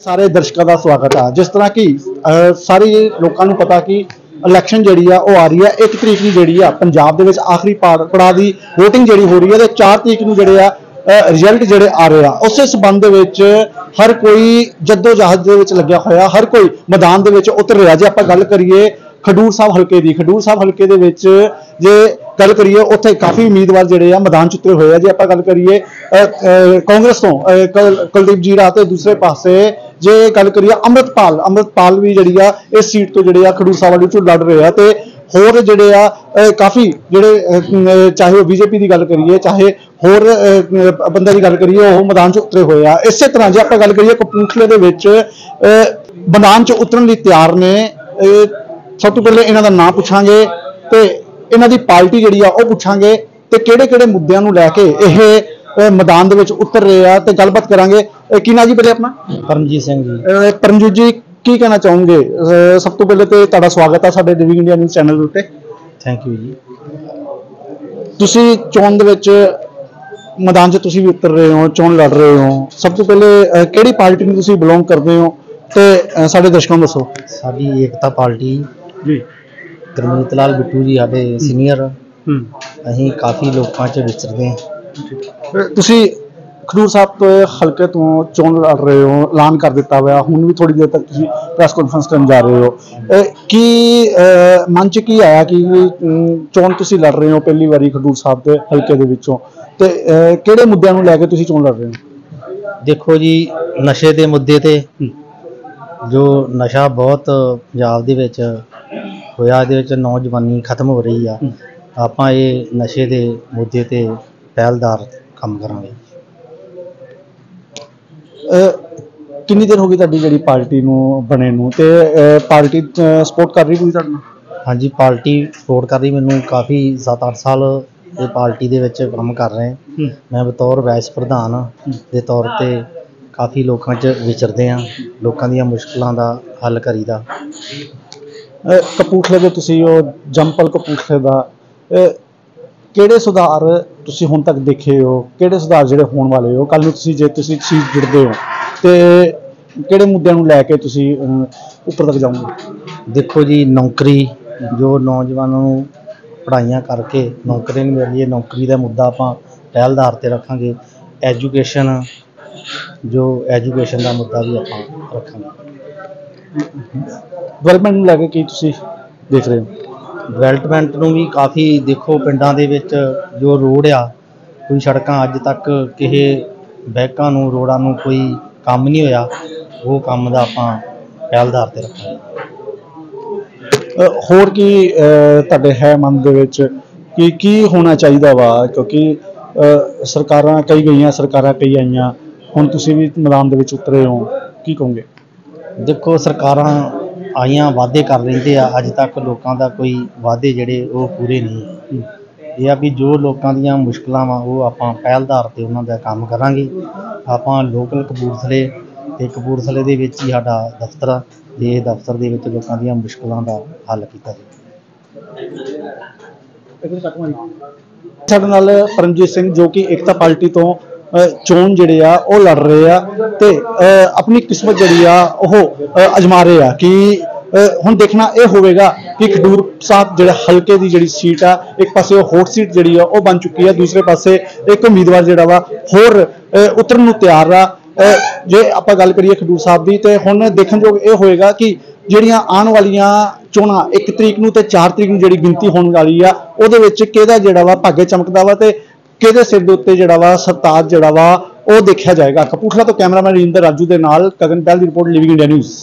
ਸਾਰੇ ਦਰਸ਼ਕਾਂ ਦਾ ਸਵਾਗਤ ਹੈ। ਜਿਸ ਤਰ੍ਹਾਂ ਕਿ ਸਾਰੇ ਲੋਕਾਂ ਨੂੰ ਪਤਾ ਕਿ ਇਲੈਕਸ਼ਨ ਜਿਹੜੀ ਆ ਉਹ ਆ ਰਹੀ ਹੈ। 1 ਤਰੀਕ ਨੂੰ ਜਿਹੜੀ ਆ ਪੰਜਾਬ ਦੇ ਵਿੱਚ ਆਖਰੀ ਪੜਾਅ ਦੀ VOTING ਜਿਹੜੀ ਹੋ ਰਹੀ ਹੈ ਤੇ 4 ਤਰੀਕ ਨੂੰ ਜਿਹੜੇ ਆ ਰਿਜ਼ਲਟ ਜਿਹੜੇ ਆ ਰਹੇ ਆ। ਉਸੇ ਸੰਬੰਧ ਦੇ ਵਿੱਚ ਹਰ ਕੋਈ ਜੱਦੋ-ਜਹਿਦ ਦੇ ਵਿੱਚ ਲੱਗਿਆ ਹੋਇਆ, ਹਰ ਕੋਈ ਮੈਦਾਨ ਦੇ ਵਿੱਚ ਉਤਰ ਰਿਹਾ। ਜੇ ਆਪਾਂ ਗੱਲ ਕਰੀਏ ਖਡੂਰ ਸਾਹਿਬ ਹਲਕੇ ਦੀ, ਖਡੂਰ ਸਾਹਿਬ ਹਲਕੇ ਦੇ ਵਿੱਚ ਜੇ ਗੱਲ ਕਰੀਏ ਉੱਥੇ ਕਾਫੀ ਉਮੀਦਵਾਰ ਜਿਹੜੇ ਆ ਮੈਦਾਨ ਚ ਉਤਰੇ ਹੋਏ ਆ। ਜੇ ਆਪਾਂ ਗੱਲ ਕਰੀਏ ਕਾਂਗਰਸ ਤੋਂ ਕੁਲਦੀਪ ਜੀਰਾ ਤੇ ਦੂਸਰੇ ਪਾਸੇ ਜੇ ਗੱਲ ਕਰੀਏ ਅੰਮ੍ਰਿਤਪਾਲ ਵੀ ਜਿਹੜੀ ਆ ਇਸ ਸੀਟ ਤੋਂ ਜਿਹੜੇ ਆ ਖਡੂਰ ਸਾਹਿਬ ਵਾਲੀ ਚੋਂ ਲੜ ਰਹੇ ਆ ਤੇ ਹੋਰ ਜਿਹੜੇ ਆ ਕਾਫੀ ਜਿਹੜੇ ਚਾਹੇ ਉਹ BJP ਦੀ ਗੱਲ ਕਰੀਏ ਚਾਹੇ ਹੋਰ ਬੰਦੇ ਦੀ ਗੱਲ ਕਰੀਏ ਉਹ ਮੈਦਾਨ ਚ ਉਤਰੇ ਹੋਏ ਆ। ਇਸੇ ਤਰ੍ਹਾਂ ਜੇ ਆਪਾਂ ਗੱਲ ਕਰੀਏ ਕਪੂਰਥਲੇ ਦੇ ਵਿੱਚ ਮੈਦਾਨ ਚ ਉਤਰਨ ਲਈ ਤਿਆਰ ਨੇ। ਸਭ ਤੋਂ ਪਹਿਲੇ ਇਹਨਾਂ ਦਾ ਨਾਂ ਪੁੱਛਾਂਗੇ ਤੇ ਇਹਨਾਂ ਦੀ ਪਾਰਟੀ ਜਿਹੜੀ ਆ ਉਹ ਪੁੱਛਾਂਗੇ ਤੇ ਕਿਹੜੇ ਮੁੱਦਿਆਂ ਨੂੰ ਲੈ ਕੇ ਇਹ ਮੈਦਾਨ ਦੇ ਵਿੱਚ ਉਤਰ ਰਹੇ ਆ ਤੇ ਗੱਲਬਾਤ ਕਰਾਂਗੇ। ਕੀ ਨਾਂ ਜੀ ਪਹਿਲੇ ਆਪਣਾ? ਪਰਮਜੀਤ ਸਿੰਘ ਜੀ। ਪਰਮਜੀਤ ਜੀ ਕੀ ਕਹਿਣਾ ਚਾਹੋਗੇ? ਸਭ ਤੋਂ ਪਹਿਲੇ ਤੇ ਤੁਹਾਡਾ ਸਵਾਗਤ ਹੈ ਸਾਡੇ ਲਿਵਿੰਗ ਇੰਡੀਆ ਨਿਊਜ਼ ਚੈਨਲ ਉੱਤੇ। ਥੈਂਕ ਯੂ ਜੀ। ਤੁਸੀਂ ਚੋਣ ਦੇ ਵਿੱਚ ਮੈਦਾਨ 'ਚ ਤੁਸੀਂ ਵੀ ਉਤਰ ਰਹੇ ਹੋ, ਚੋਣ ਲੜ ਰਹੇ ਹੋ। ਸਭ ਤੋਂ ਪਹਿਲੇ ਕਿਹੜੀ ਪਾਰਟੀ ਨੂੰ ਤੁਸੀਂ ਬਿਲੋਂਗ ਕਰਦੇ ਹੋ ਤੇ ਸਾਡੇ ਦਰਸ਼ਕਾਂ ਨੂੰ ਦੱਸੋ। ਸਾਡੀ ਏਕਤਾ ਪਾਰਟੀ ਜੀ। ਗੁਰਮੀਤ ਲਾਲ ਬਿੱਟੂ ਜੀ ਸਾਡੇ ਸੀਨੀਅਰ। ਅਸੀਂ ਕਾਫੀ ਲੋਕਾਂ 'ਚ ਵਿਚਰਦੇ ਹਾਂ। ਤੁਸੀਂ ਖਡੂਰ ਸਾਹਿਬ ਤੋਂ ਹਲਕੇ ਤੋਂ ਚੋਣ ਲੜ ਰਹੇ ਹੋ, ਐਲਾਨ ਕਰ ਦਿੱਤਾ ਹੋਇਆ, ਹੁਣ ਵੀ ਥੋੜੀ ਦੇਰ ਤੱਕ ਤੁਸੀਂ ਪ੍ਰੈਸ ਕਾਨਫਰੰਸ ਕਰਨ ਜਾ ਰਹੇ ਹੋ। ਕੀ ਮਨ 'ਚ ਕੀ ਆਇਆ ਕਿ ਚੋਣ ਤੁਸੀਂ ਲੜ ਰਹੇ ਹੋ ਪਹਿਲੀ ਵਾਰੀ ਖਡੂਰ ਸਾਹਿਬ ਦੇ ਹਲਕੇ ਦੇ ਵਿੱਚੋਂ ਤੇ ਕਿਹੜੇ ਮੁੱਦਿਆਂ ਨੂੰ ਲੈ ਕੇ ਤੁਸੀਂ ਚੋਣ ਲੜ ਰਹੇ ਹੋ? ਦੇਖੋ ਜੀ, ਨਸ਼ੇ ਦੇ ਮੁੱਦੇ ਤੇ ਜੋ ਨਸ਼ਾ ਬਹੁਤ ਪੰਜਾਬ ਦੇ ਵਿੱਚ ਹੋਇਆ, ਇਹਦੇ ਵਿੱਚ ਨੌਜਵਾਨੀ ਖਤਮ ਹੋ ਰਹੀ ਆ। ਆਪਾਂ ਇਹ ਨਸ਼ੇ ਦੇ ਮੁੱਦੇ ਤੇ ਪਹਿਲਦਾਰ ਕੰਮ ਕਰਾਂਗੇ। ਕਿੰਨੀ ਦੇਰ ਹੋ ਗਈ ਤੁਹਾਡੀ ਜਿਹੜੀ ਪਾਰਟੀ ਨੂੰ ਬਣੇ ਨੂੰ ਤੇ ਪਾਰਟੀ ਸਪੋਰਟ ਕਰ ਰਹੀ ਕੋਈ ਤੁਹਾਡੇ ਨਾਲ? ਹਾਂਜੀ, ਪਾਰਟੀ ਸਪੋਰਟ ਕਰ ਰਹੀ। ਮੈਨੂੰ ਕਾਫੀ 7-8 ਸਾਲ ਇਹ ਪਾਰਟੀ ਦੇ ਵਿੱਚ ਕੰਮ ਕਰ ਰਹੇ। ਮੈਂ ਬਤੌਰ ਵਾਈਸ ਪ੍ਰਧਾਨ ਦੇ ਤੌਰ ਤੇ ਕਾਫੀ ਲੋਕਾਂ 'ਚ ਵਿਚਰਦੇ ਹਾਂ, ਲੋਕਾਂ ਦੀਆਂ ਮੁਸ਼ਕਲਾਂ ਦਾ ਹੱਲ ਕਰੀਦਾ। ਕਪੂਰਥਲੇ ਦੇ ਤੁਸੀਂ ਉਹ ਜੰਪਲ ਕਪੂਰਥਲੇ ਦਾ ਕਿਹੜੇ ਸੁਧਾਰ ਤੁਸੀਂ ਹੁਣ ਤੱਕ ਦੇਖੇ ਹੋ? ਕਿਹੜੇ ਸੁਧਾਰ ਜਿਹੜੇ ਹੋਣ ਵਾਲੇ ਹੋ ਕੱਲ ਨੂੰ ਤੁਸੀਂ ਜੇ ਤੁਸੀਂ ਚੀਜ਼ ਜੁੜਦੇ ਹੋ ਤੇ ਕਿਹੜੇ ਮੁੱਦਿਆਂ ਨੂੰ ਲੈ ਕੇ ਤੁਸੀਂ ਉੱਪਰ ਤੱਕ ਜਾਓਗੇ? ਦੇਖੋ ਜੀ, ਨੌਕਰੀ, ਜੋ ਨੌਜਵਾਨਾਂ ਨੂੰ ਪੜ੍ਹਾਈਆਂ ਕਰਕੇ ਨੌਕਰੀ ਨਹੀਂ ਮਿਲ ਰਹੀ ਹੈ, ਨੌਕਰੀ ਦਾ ਮੁੱਦਾ ਆਪਾਂ ਪਹਿਲਦਾਰ ਤੇ ਰੱਖਾਂਗੇ। ਐਜੂਕੇਸ਼ਨ ਦਾ ਮੁੱਦਾ ਵੀ ਆਪਾਂ ਰੱਖਾਂਗੇ। ਡਿਵੈਲਪਮੈਂਟ ਨੂੰ ਲੈ ਕੇ ਕੀ ਤੁਸੀਂ ਦੇਖ ਰਹੇ ਹੋ? ਡਿਵੈਲਪਮੈਂਟ ਨੂੰ ਵੀ ਕਾਫੀ ਦੇਖੋ, ਪਿੰਡਾਂ ਦੇ ਵਿੱਚ ਜੋ ਰੋਡ ਆ, ਕੋਈ ਸੜਕਾਂ ਅੱਜ ਤੱਕ ਕਿਸੇ ਬੈਂਕਾਂ ਨੂੰ ਰੋਡਾਂ ਨੂੰ ਕੋਈ ਕੰਮ ਨਹੀਂ ਹੋਇਆ, ਉਹ ਕੰਮ ਦਾ ਆਪਾਂ ਪਹਿਲਦਾਰ ਤੇ ਰੱਖਾਂਗੇ। ਹੋਰ ਕੀ ਤੁਹਾਡੇ ਹੈ ਮਨ ਦੇ ਵਿੱਚ ਕਿ ਕੀ ਹੋਣਾ ਚਾਹੀਦਾ ਵਾ? ਕਿਉਂਕਿ ਸਰਕਾਰਾਂ ਕਈ ਗਈਆਂ, ਸਰਕਾਰਾਂ ਕਈ ਆਈਆਂ, ਹੁਣ ਤੁਸੀਂ ਵੀ ਮੈਦਾਨ ਦੇ ਵਿੱਚ ਉਤਰੇ ਹੋ, ਕੀ ਕਹੋਗੇ? ਦੇਖੋ, ਸਰਕਾਰਾਂ ਆਈਆਂ ਵਾਅਦੇ ਕਰ ਰਹਿੰਦੇ ਆ, ਅੱਜ ਤੱਕ ਲੋਕਾਂ ਦਾ ਕੋਈ ਵਾਅਦੇ ਜਿਹੜੇ ਉਹ ਪੂਰੇ ਨਹੀਂ। ਇਹ ਆ ਵੀ ਜੋ ਲੋਕਾਂ ਦੀਆਂ ਮੁਸ਼ਕਲਾਂ ਵਾ ਉਹ ਆਪਾਂ ਪਹਿਲਦਾਰ ਤੇ ਉਹਨਾਂ ਦਾ ਕੰਮ ਕਰਾਂਗੇ। ਆਪਾਂ ਲੋਕਲ ਕਪੂਰਥਲੇ ਤੇ ਕਪੂਰਥਲੇ ਦੇ ਵਿੱਚ ਹੀ ਸਾਡਾ ਦਫ਼ਤਰ ਆ ਤੇ ਇਹ ਦਫ਼ਤਰ ਦੇ ਵਿੱਚ ਲੋਕਾਂ ਦੀਆਂ ਮੁਸ਼ਕਲਾਂ ਦਾ ਹੱਲ ਕੀਤਾ ਜਾਵੇ। ਸਾਡੇ ਨਾਲ ਪਰਮਜੀਤ ਸਿੰਘ ਜੋ ਕਿ ਏਕਤਾ ਪਾਰਟੀ ਤੋਂ ਚੋਣ ਜਿਹੜੇ ਆ ਉਹ ਲੜ ਰਹੇ ਆ ਤੇ ਆਪਣੀ ਕਿਸਮਤ ਜਿਹੜੀ ਆ ਉਹ ਅਜਮਾ ਰਹੇ ਆ ਕਿ ਹੁਣ ਦੇਖਣਾ ਇਹ ਹੋਵੇਗਾ ਕਿ ਖਡੂਰ ਸਾਹਿਬ ਜਿਹੜੇ ਹਲਕੇ ਦੀ ਜਿਹੜੀ ਸੀਟ ਆ, ਇੱਕ ਪਾਸੇ ਉਹ ਹੌਟ ਸੀਟ ਜਿਹੜੀ ਆ ਉਹ ਬਣ ਚੁੱਕੀ ਆ, ਦੂਸਰੇ ਪਾਸੇ ਇੱਕ ਉਮੀਦਵਾਰ ਜਿਹੜਾ ਵਾ ਹੋਰ ਉਤਰਨ ਨੂੰ ਤਿਆਰ ਆ। ਜੇ ਆਪਾਂ ਗੱਲ ਕਰੀਏ ਖਡੂਰ ਸਾਹਿਬ ਦੀ ਤੇ ਹੁਣ ਦੇਖਣਯੋਗ ਇਹ ਹੋਏਗਾ ਕਿ ਜਿਹੜੀਆਂ ਆਉਣ ਵਾਲੀਆਂ ਚੋਣਾਂ 1 ਤਰੀਕ ਨੂੰ ਤੇ 4 ਤਰੀਕ ਨੂੰ ਜਿਹੜੀ ਗਿਣਤੀ ਹੋਣ ਵਾਲੀ ਆ ਉਹਦੇ ਵਿੱਚ ਕਿਹਦਾ ਜਿਹੜਾ ਵਾ ਭਾਗੇ ਚਮਕਦਾ ਵਾ ਤੇ ਕਿਹਦੇ ਸਿਰ ਦੇ ਉੱਤੇ ਜਿਹੜਾ ਵਾ ਸਰਤਾਜ ਜਿਹੜਾ ਵਾ ਉਹ ਦੇਖਿਆ ਜਾਏਗਾ। ਕਪੂਰਥਲਾ ਤੋਂ ਕੈਮਰਾਮੈਨ ਰਿੰਦਰ ਰਾਜੂ ਦੇ ਨਾਲ ਗਗਨ ਬਹਿਲ ਦੀ ਰਿਪੋਰਟ, ਲਿਵਿੰਗ ਇੰਡੀਆ ਨਿਊਜ਼।